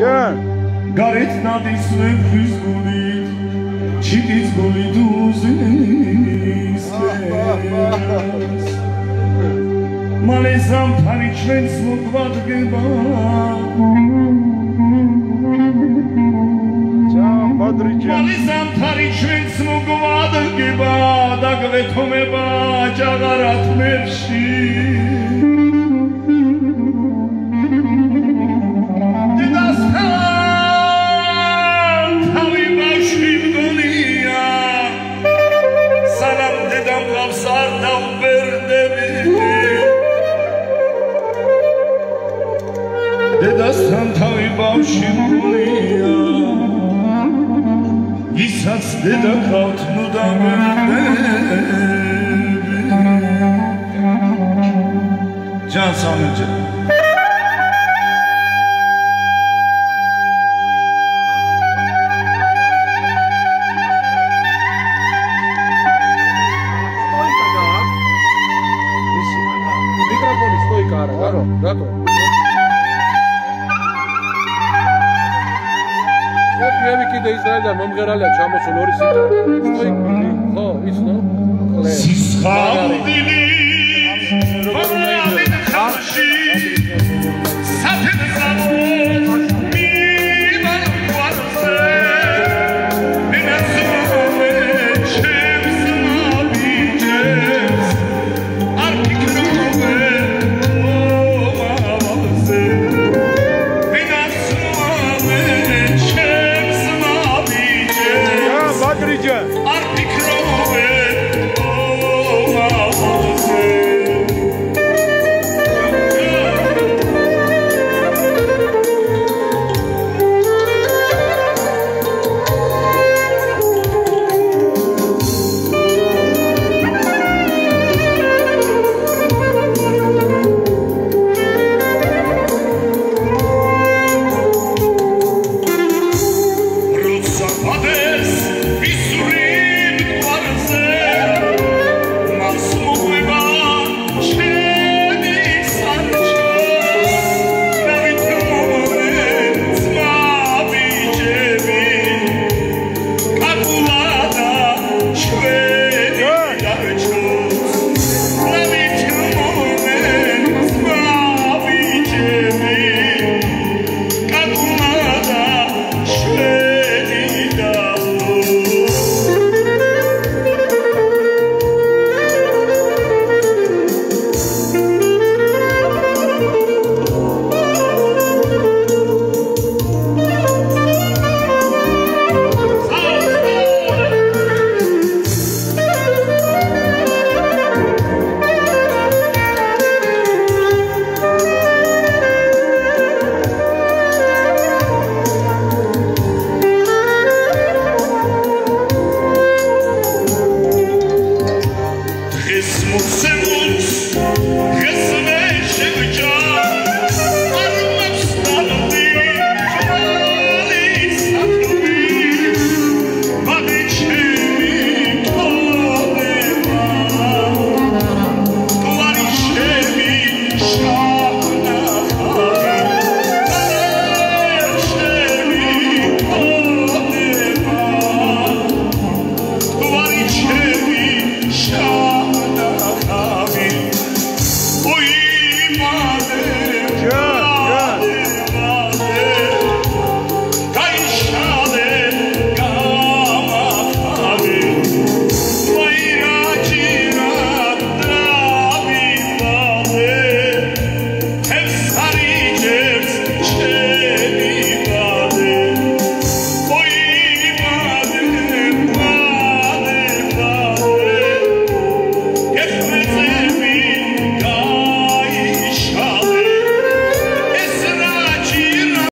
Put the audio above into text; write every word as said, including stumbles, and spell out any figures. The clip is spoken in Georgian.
Can. Gareth nadis vefris gulit, chitits gulit uzis. Male zamphari ჩვენს მოგვადგება. Male zamphari ჩვენს მოგვადგება და გვეთომება ჭაღარათმებში. Dedastan tavi bavshi mgulia, visac deda kaut nuda verdebi. Can Samircan. Mikrofoni stoji kara, garo, gato. Evi kide Izraeldan მომღერალია ჩამოსულ ორი სიმღერა. ხო, იცნო? სისხლდილი, მაგრამ ხალხი